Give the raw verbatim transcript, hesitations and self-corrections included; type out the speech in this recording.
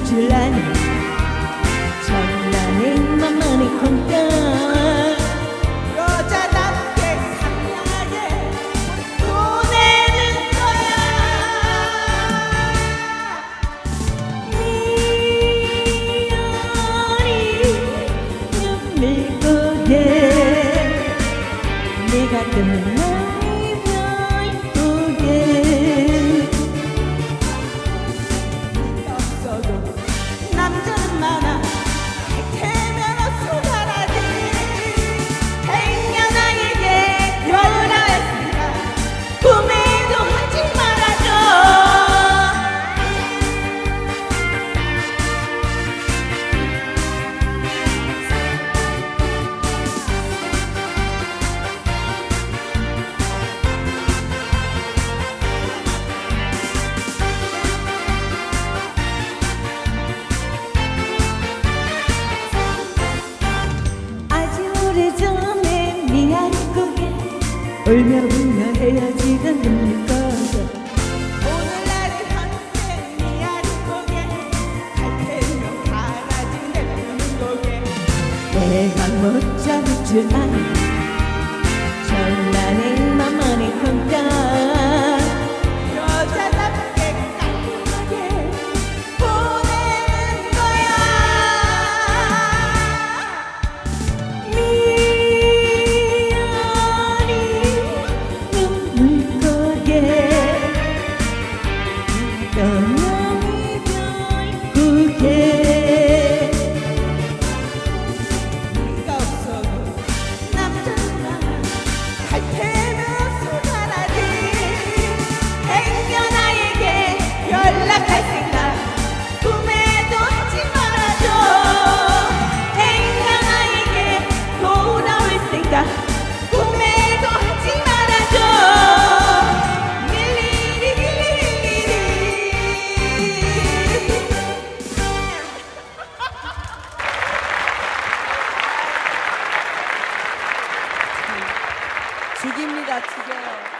줄 아니 장난의 만만의 건가 여자답게 상냥하게 보내는 거야. 미안히 눈물 고개 내가 떠나면 보게 없어도 남자는 많아. 태면 수다라지. 백년 나에게 열하였으니까 꿈에도 하지 말아줘. 아주 오래전에 미안 고개 울며 울며 헤어지던 눈물 꺼져 오늘날의 현재 미아리 고개 갈테며 가라진 내 푸는 고개. 내가 못 잡을 줄 아니 장난의 만만의 건가 여자답게 깔끔하게 보내는 거야. 미안히 눈물 고개 떠나니 별고개 네가 없어도 남자는 많아. 갈테며 수다라지. 백년 나에게 연락할 생각 꿈에도 하지 말아줘. 백년 나에게 돌아올 생각 꿈에도 하지 말아줘. 릴리리 릴리리. 죽입니다, 죽여요.